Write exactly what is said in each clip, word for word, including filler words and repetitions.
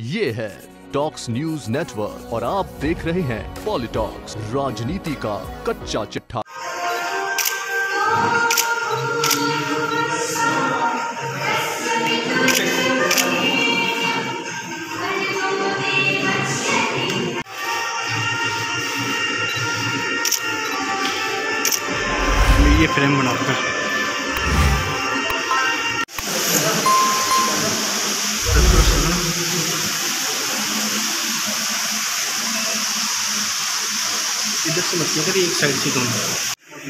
ये है talks news network और आप देख रहे हैं पॉलिटॉक्स, राजनीति का कच्चा चिट्ठा। ये फ्रेम बनाकर इधर से मतलब करिए, एक साइड से दोनों।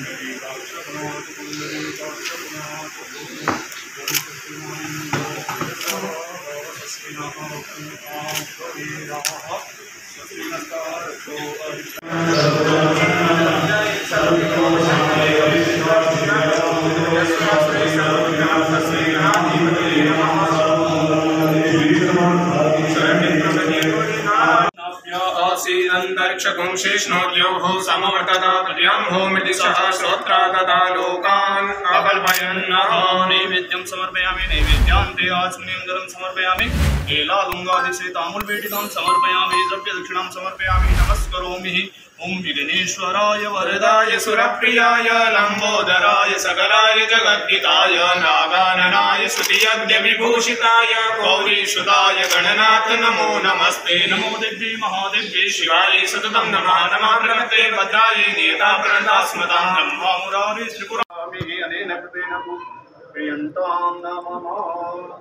अंतरिक्षगुं शेषणोद्योः समवर्तताभ्यां होमिति सह श्रोत्रा तथा लोकान् अकल्पयन्नः। नैवेद्यं समर्पयामि, नैवेद्यान्ते आचमनीयं जलं समर्पयामि, केलालुङ्गादिसे ताम्बूलपेटिकां समर्पयामि, द्रव्यदक्षिणां समर्पयामि, नमस्करोमि। ओम विघ्नेश्वराय वरदाय सुरप्रियाय लंबोदराय सकलाय जगद्धिताय नागाननाय स्तुतियज्ञविभूषिताय गौरीसुताय गणनाथ नमो नमस्ते। नमो देव्यै महादेव्यै शिवाय सततं नमः। नमः प्रणते भद्राय नियता प्रणतास्मतां ब्रह्मा मुरारी त्रिपुराभिः अनेन कृतेन प्रियन्तां नमः।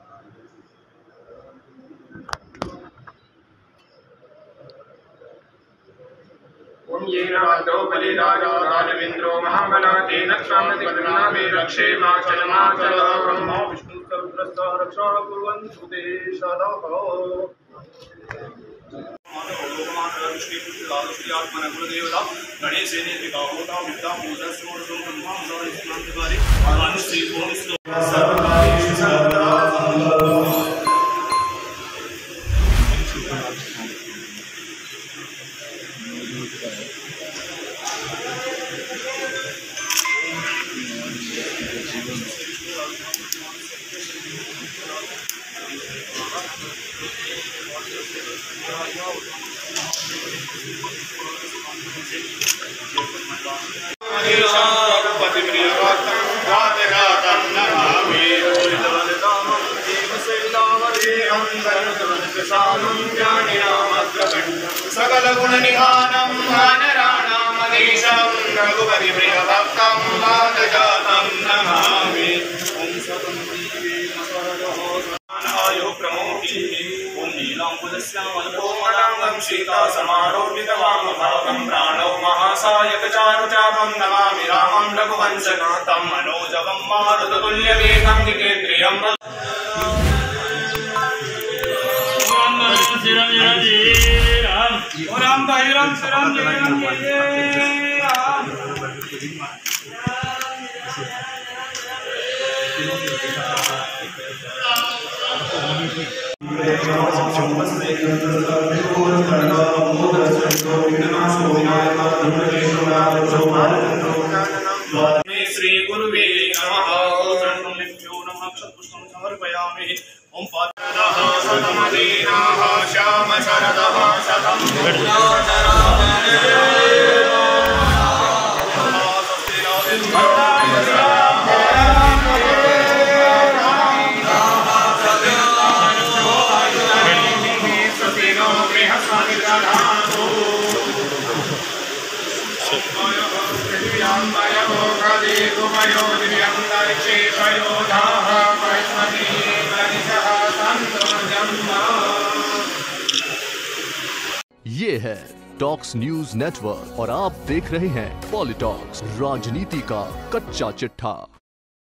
ओम ये राजो बलिराजो राजवेन्द्रो महाबला तेन स्वामिना मे रक्षे माचलमाचल। ब्रह्मा विष्णु सर्वस्य रक्षा कुर्वन्तु ते सदा। सकल गुण निधानं वानराणामधीशं रघुपति प्रिय भक्तं वातजातं नमामि। ओम सतं आयो प्रमोहि। ओम नीलाम्बुदस्यामल्पोमलाङ्गं सीता समारोपितवामभागं प्राणो महासायक चारुचापं नमामि रामं रघुवंशनाथं मनोजवं मारुततुल्यवेगं जितेन्द्रियं। राम भाई राम से राम जय राम जय राम। श्री गुरुवे नमः। पुष्पं समर्पयामि। ओम पादः सतमदीनाः श्याम शरदः शतं ये है टॉक्स न्यूज नेटवर्क और आप देख रहे हैं पॉलिटॉक्स, राजनीति का कच्चा चिट्ठा।